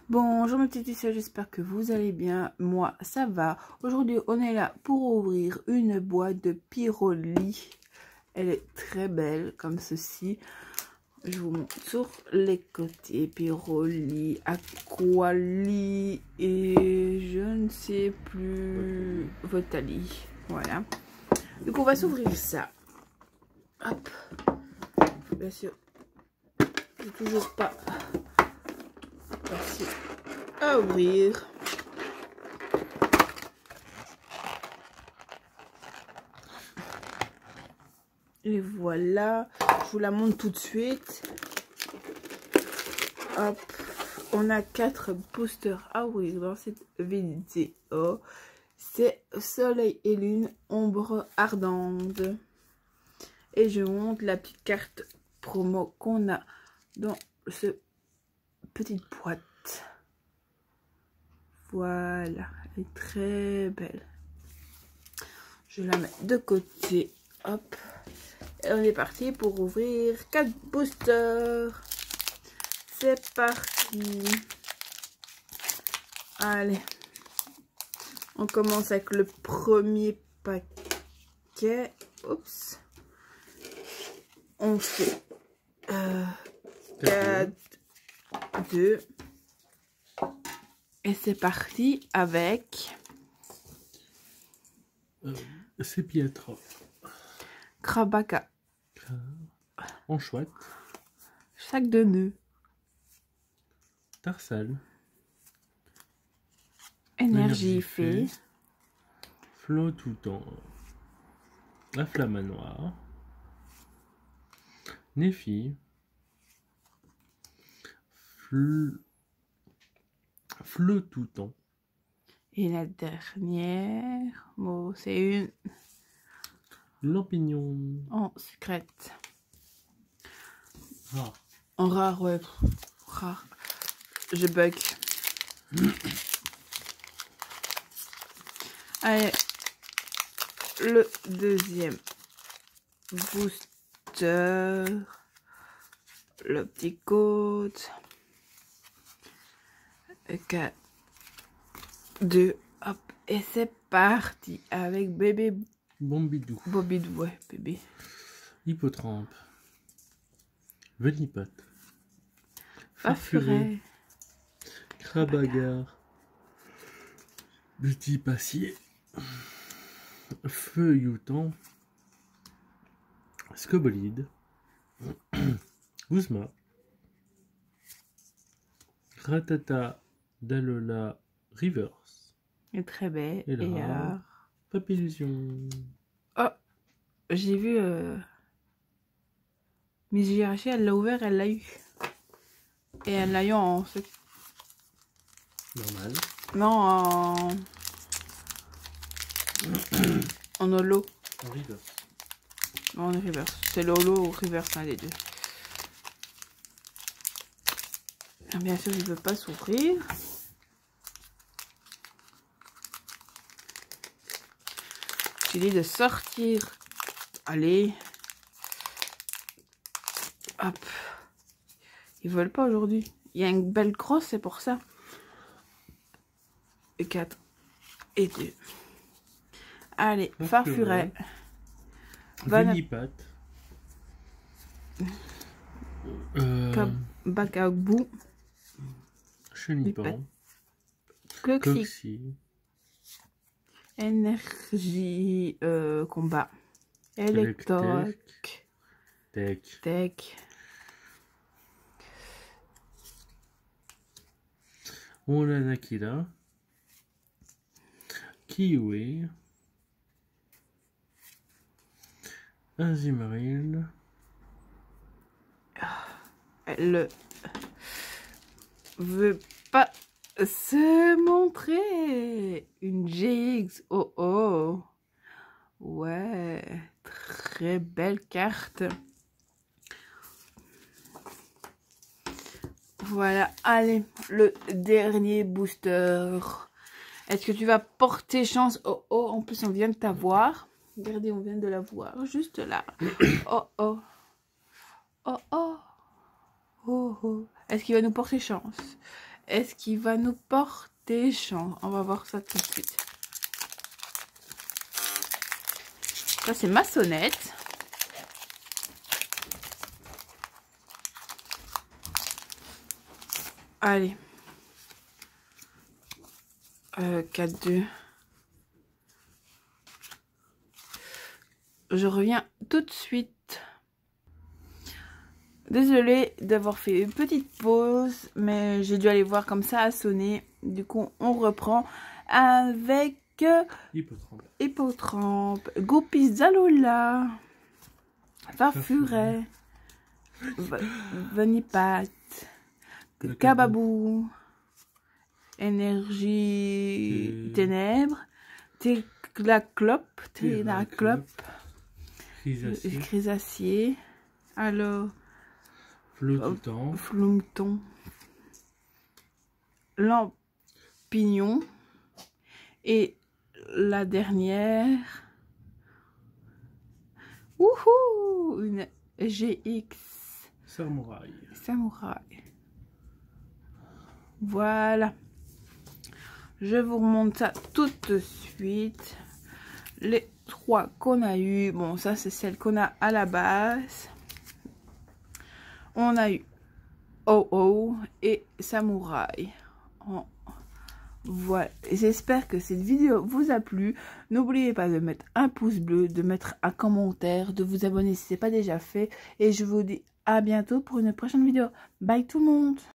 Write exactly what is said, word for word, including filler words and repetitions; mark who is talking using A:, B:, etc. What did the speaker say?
A: Bonjour mes petites filles, j'espère que vous allez bien. Moi, ça va. Aujourd'hui, on est là pour ouvrir une boîte de Pyroli. Elle est très belle, comme ceci. Je vous montre sur les côtés. Pyroli, Aquali et je ne sais plus, Votali. Voilà. Donc, on va s'ouvrir ça. Hop. Bien sûr, j'ai toujours pas... Facile à ouvrir. Et voilà, je vous la montre tout de suite. Hop, on a quatre boosters à ouvrir dans cette vidéo. C'est Soleil et Lune, Ombre Ardente. Et je montre la petite carte promo qu'on a dans ce petite boîte. Voilà, elle est très belle. Je la mets de côté. Hop. Et on est parti pour ouvrir quatre boosters. C'est parti. Allez. On commence avec le premier paquet. Oups. On fait euh, quatre, deux. Et c'est parti avec...
B: Euh, c'est Pietro.
A: Krabaka.
B: En chouette.
A: Sac de nœuds.
B: Tarsal.
A: Énergie fée.
B: Flot tout temps. La flamme noire. Néfi. Fl... Flot tout temps.
A: Et la dernière mot, c'est une
B: Lampignon.
A: en secrète.
B: Rare.
A: En rare, ouais. Rare. Je bug. Allez. Le deuxième booster. Le petit code. quatre, deux, hop. Et c'est parti avec bébé
B: Bombidou.
A: Bobidou, ouais, bébé.
B: Hippotrampe. Venipote.
A: Farfuret.
B: Crabagar. Petit passier. Feuilleton. Scobolide. Guzma. Ratata Dalola Reverse.
A: Elle est très belle.
B: Et là,
A: Et alors...
B: Papillusion.
A: Oh, j'ai vu euh... Miss Girachi, elle l'a ouvert, elle l'a eu. Et elle l'a eu en...
B: Normal.
A: Non, en... en holo.
B: En reverse.
A: Non, en reverse. C'est le holo ou reverse, un des deux. Ah, bien sûr, il ne veut pas s'ouvrir. J'ai dit de sortir. Allez. Hop. Ils veulent pas aujourd'hui. Il y a une belle crosse, c'est pour ça. Et quatre. Et deux. Allez, Farfuret.
B: Venipat. Euh,
A: Bacabou.
B: Chenipan.
A: Cloxy.
B: Coxy.
A: Énergie euh, combat. Electoc.
B: Tech.
A: Tech.
B: Olanakila. Kiwi. Azimril.
A: Elle veut pas se montrer. Une G X. Oh oh. Ouais. Très belle carte. Voilà. Allez. Le dernier booster. Est-ce que tu vas porter chance? Oh oh. En plus, on vient de t'avoir. Regardez, on vient de la voir. Juste là. Oh oh. Oh oh. Oh oh. Est-ce qu'il va nous porter chance? est-ce qu'il va nous porter chance? On va voir ça tout de suite. Ça, c'est ma sonnette. Allez. Euh, quatre deux. Je reviens tout de suite. Désolée d'avoir fait une petite pause, mais j'ai dû aller voir comme ça a sonné. Du coup, on reprend avec
B: Hippotrampe.
A: Hippotrampe, Goupizza Lola, Farfuret, Venipat, Kababou, Énergie Ténèbres, Télaclope, Télaclope, Chrysacier, alors
B: Flotouton,
A: Flouton, Lampignon et la dernière, wouhou, une G X
B: Samouraï.
A: Samouraï. Voilà. Je vous remonte ça tout de suite. Les trois qu'on a eu. Bon, ça c'est celle qu'on a à la base. On a eu Oh Oh et Samouraï. Oh. Voilà, j'espère que cette vidéo vous a plu. N'oubliez pas de mettre un pouce bleu, de mettre un commentaire, de vous abonner si ce n'est pas déjà fait. Et je vous dis à bientôt pour une prochaine vidéo. Bye tout le monde!